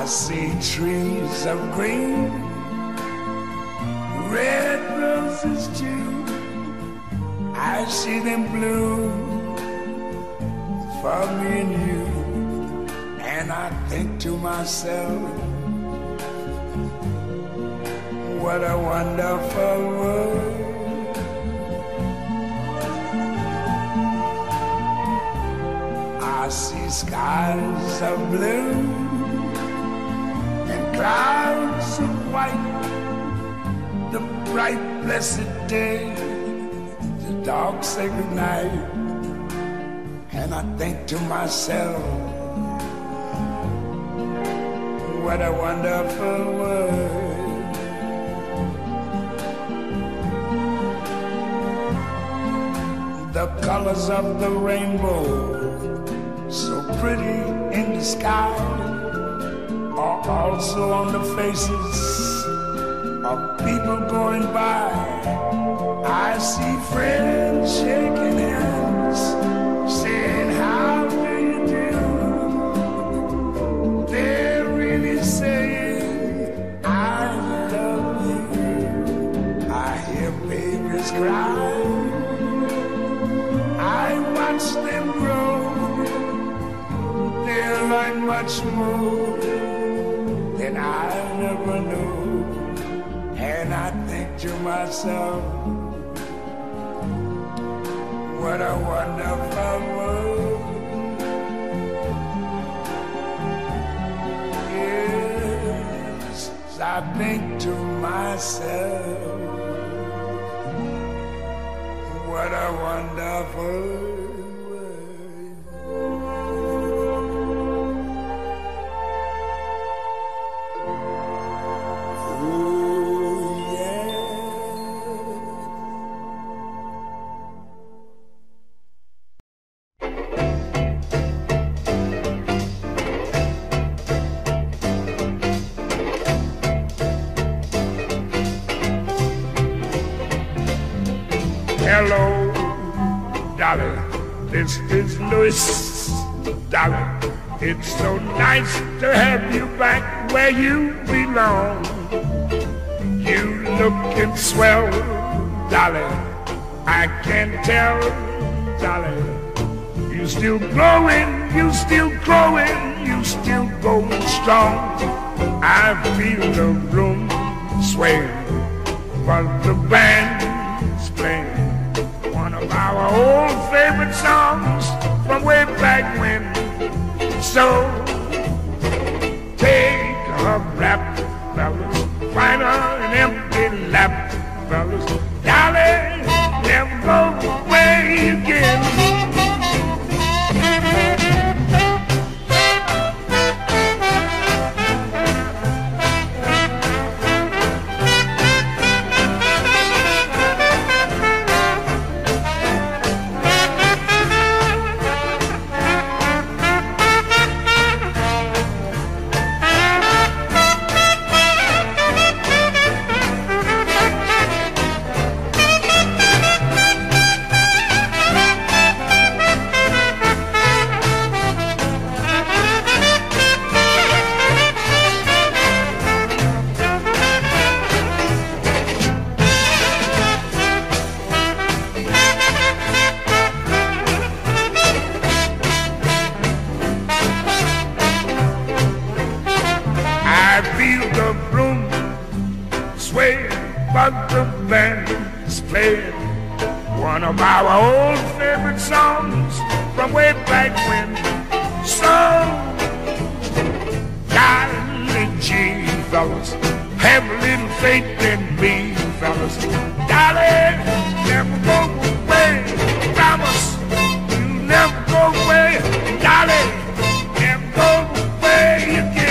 I see trees of green, red roses too. I see them bloom for me and you. And I think to myself, what a wonderful world. I see skies of blue and clouds of white, the bright blessed day, the dark sacred night. And I think to myself, what a wonderful world. The colors of the rainbow, so pretty in the sky, are also on the faces of people going by. I see friends shaking hands, saying, how do you do? They're really saying, I love you. I hear babies cry, I watch them grow. They learn much more than I never knew. And I think to myself, what a wonderful world. Yes, I think to myself, what a wonderful world. Hello, Dolly, this is Louis. Dolly, it's so nice to have you back where you belong. You looking swell, Dolly, I can tell, Dolly. You still growing, you still growing, you still going strong. I feel the room sway, but the band's playing one of our old favorite songs from way back when. So take a rap, fellas, find an empty lap, fellas. Dolly, never go away again. But the band's playing one of our old favorite songs from way back when. So, golly gee, fellas, have a little faith in me, fellas. Dolly, never go away, promise you never go away. Dolly, never go away again.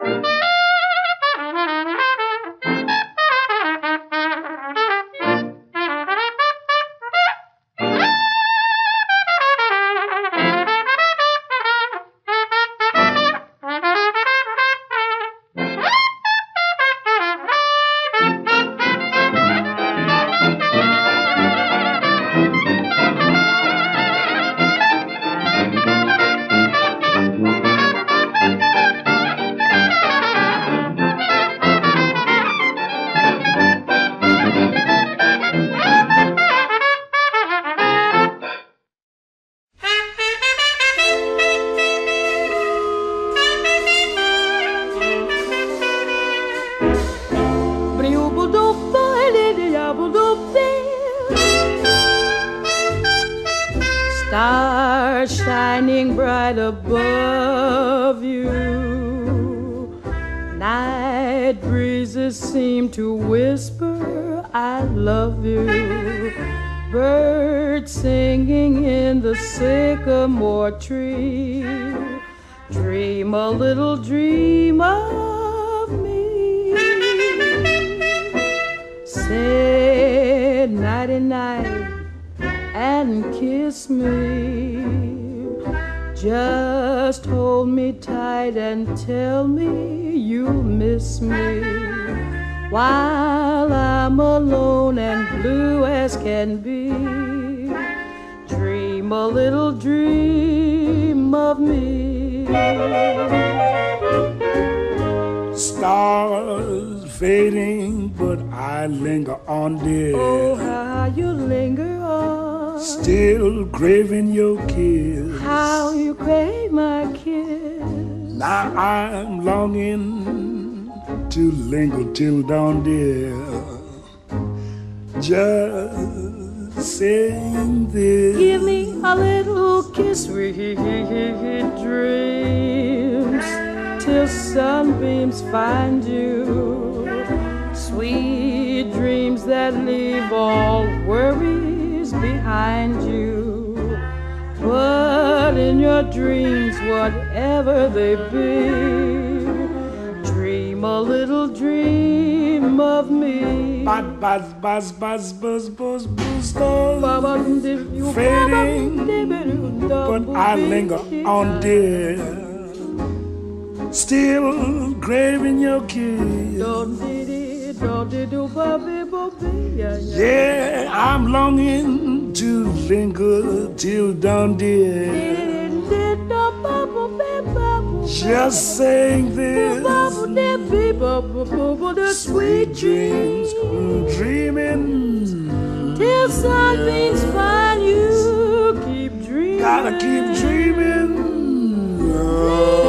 Stars shining bright above you. Night breezes seem to whisper, I love you. Birds singing in the sycamore tree. Dream a little dream of me. Say nighty-night and kiss me. Just hold me tight and tell me you'll miss me. While I'm alone and blue as can be, dream a little dream of me. Stars fading, but I linger on, dear. Oh, how you linger on. Still craving your kiss. How you crave my kiss. Now I'm longing to linger till dawn, dear. Just saying this. Give me a little kiss, sweet dreams, till sunbeams find you. Sweet dreams that leave all worries behind you. But in your dreams, whatever they be, dream a little dream of me. Buzz, buzz, buzz, buzz, buzz, buzz, stars fading, but I linger on, dear. Still craving your kiss. Yeah, I'm longing to linger till dawn, dear. Just saying this. Sweet dreams, dreaming till sunbeams find you. Keep dreaming. Gotta keep dreaming.